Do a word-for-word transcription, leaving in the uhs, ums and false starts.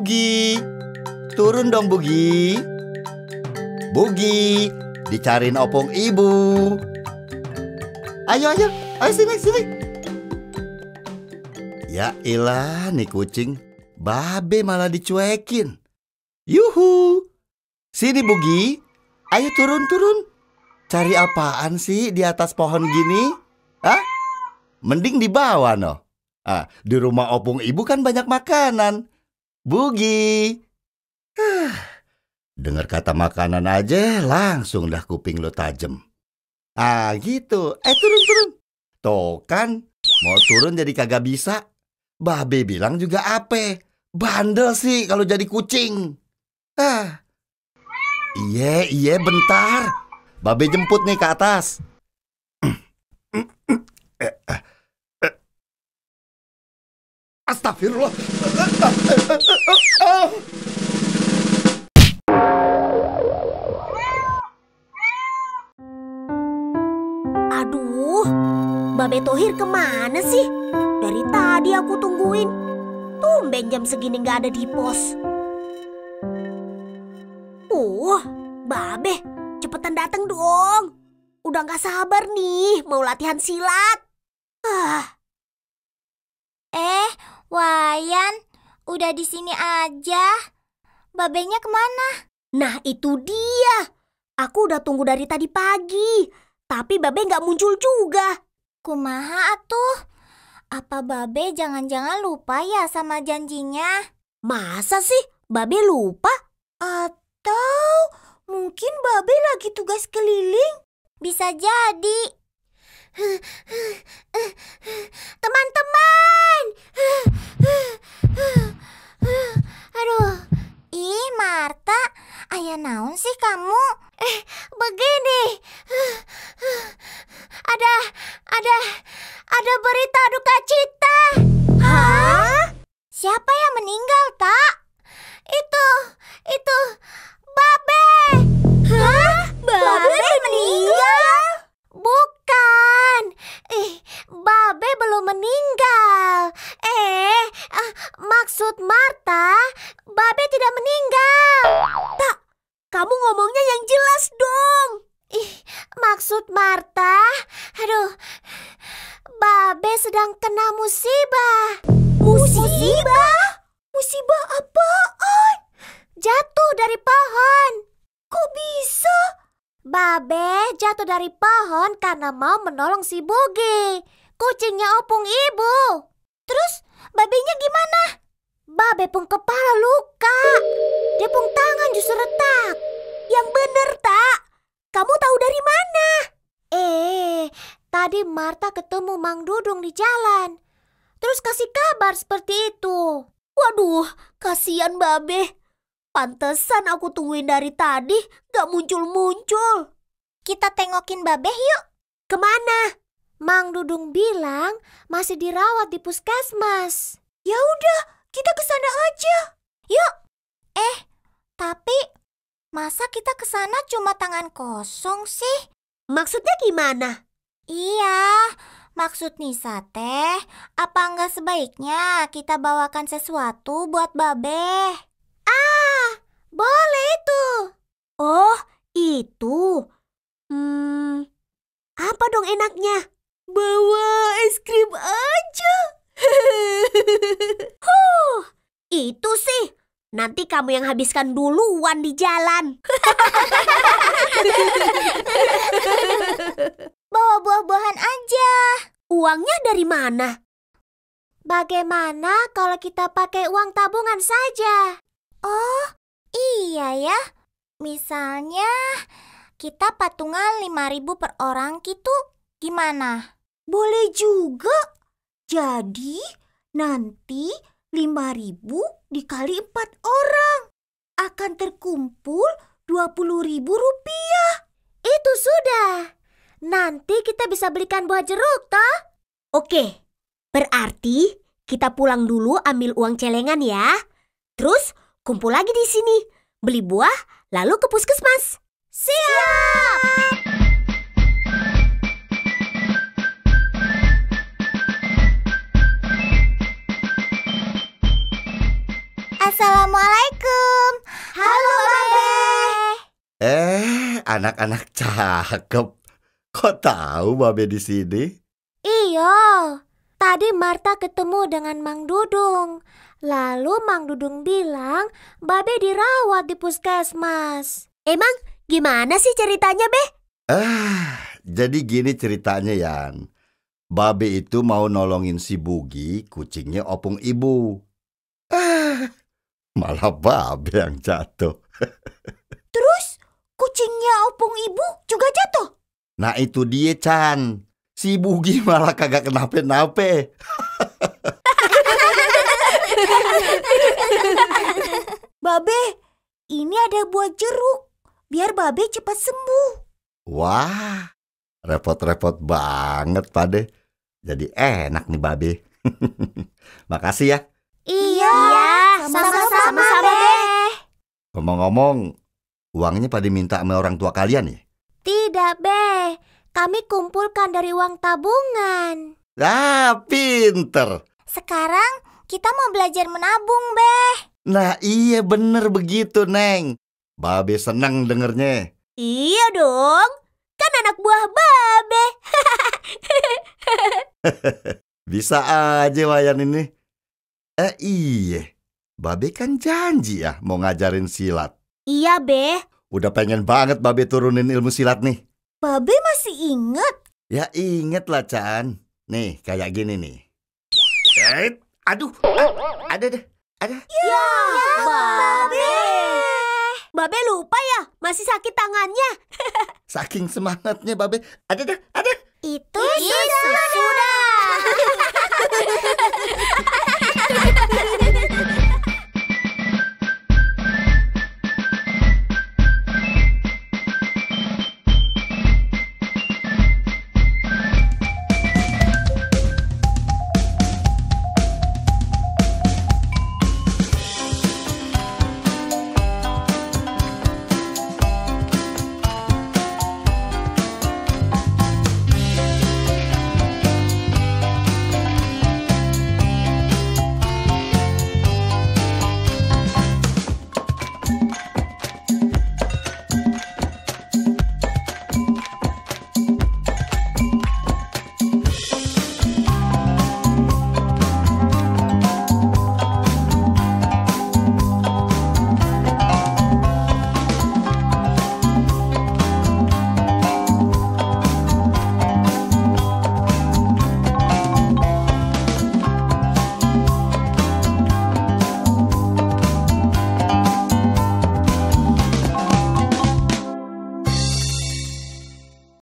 Bugi, turun dong Bugi. Bugi, dicariin opung ibu. Ayo, ayo, ayo sini, sini. Ya ilah, nih kucing, Babe malah dicuekin. Yuhu, sini Bugi, ayo turun, turun. Cari apaan sih di atas pohon gini? Hah? Mending di bawah no. Ah, di rumah opung ibu kan banyak makanan. Bugi. Huh. Dengar kata makanan aja langsung dah kuping lo tajem. Ah gitu. Eh turun turun. Tuh kan mau turun jadi kagak bisa. Babe bilang juga ape. Bandel sih kalau jadi kucing. Ah. Iya iya bentar. Babe jemput nih ke atas. Astagfirullah. Aduh, Babe Thohir kemana sih? Dari tadi aku tungguin. Tumben jam segini gak ada di pos. Uh, Babe, cepetan datang dong. Udah gak sabar nih mau latihan silat. Ah. Eh, Wayan, udah di sini aja. Babenya kemana? Nah itu dia. Aku udah tunggu dari tadi pagi. Tapi Babe gak muncul juga. Kumaha atuh? Apa Babe jangan-jangan lupa ya sama janjinya? Masa sih Babe lupa? Atau mungkin Babe lagi tugas keliling? Bisa jadi. Teman-teman. Aduh, ih Marta, aya naon sih kamu? Eh, begini. Ada, ada, ada berita duka cita. Hah? Siapa yang meninggal, Tak? Itu, itu, Babe. Hah? Babe meninggal? Bukan. Eh, Babe belum meninggal. Eh, ah, maksud Marta, Babe tidak meninggal. Tak, kamu ngomongnya yang jelas dong. Ih, maksud Marta, aduh, Babe sedang kena musibah. Musibah? Musibah apaan? Jatuh dari pohon. Kok bisa? Babe jatuh dari pohon karena mau menolong si Bugi, kucingnya opung ibu. Terus babenya gimana? Babe pun kepala luka. Depung tangan justru retak. Yang bener, Tak. Kamu tahu dari mana? Eh, tadi Marta ketemu Mang Dudung di jalan. Terus kasih kabar seperti itu. Waduh, kasihan Babe. Pantesan aku tungguin dari tadi gak muncul-muncul. Kita tengokin Babe yuk. Kemana? Mang Dudung bilang masih dirawat di puskesmas. Ya udah, kita kesana aja. Yuk. Eh, tapi masa kita kesana cuma tangan kosong sih? Maksudnya gimana? Iya, maksud Nisa teh, apa enggak sebaiknya kita bawakan sesuatu buat Babe? Ah, boleh itu. Oh, itu. Hmm, apa dong enaknya? Bawa es krim aja. Huh, itu sih. Nanti kamu yang habiskan duluan di jalan. Bawa buah-buahan aja. Uangnya dari mana? Bagaimana kalau kita pakai uang tabungan saja? Oh, iya ya. Misalnya kita patungan lima ribu per orang gitu, gimana? Boleh juga. Jadi nanti lima ribu dikali empat orang. Akan terkumpul dua puluh ribu rupiah. Itu sudah. Nanti kita bisa belikan buah jeruk toh? Oke, berarti kita pulang dulu ambil uang celengan ya. Terus kumpul lagi di sini, beli buah, lalu ke puskesmas. Siap! Assalamualaikum. anak-anak cakep. Kok tahu Babe di sini? Iya, tadi Marta ketemu dengan Mang Dudung. Lalu Mang Dudung bilang Babe dirawat di puskesmas. Emang gimana sih ceritanya, Be? Ah, jadi gini ceritanya, Yan. Babe itu mau nolongin si Bugi, kucingnya opung ibu. Ah, malah Babe yang jatuh. Terus kucingnya opung ibu juga jatuh? Nah itu dia, Chan. Si Bugi malah kagak kenapa-napa. Babe, ini ada buah jeruk. Biar Babe cepat sembuh. Wah, repot-repot banget, Pade. Jadi enak nih Babe. Makasih ya. Iya, sama-sama, Be. Ngomong-ngomong, uangnya pada minta sama orang tua kalian ya? Tidak, Be. Kami kumpulkan dari uang tabungan. Ah, pinter. Sekarang kita mau belajar menabung, Be. Nah iya bener begitu, Neng. Babe senang dengernya. Iya dong, kan anak buah Babe. Bisa aja Wayan ini. Eh iya, Babe kan janji ya mau ngajarin silat. Iya, Be. Udah pengen banget Babe turunin ilmu silat nih. Babe masih ingat? Ya inget lah, Chan. Nih kayak gini nih. Eh, aduh, ah, ada deh, ada. Ya, Babe. Babe lupa ya, masih sakit tangannya. Saking semangatnya Babe. Ada dah,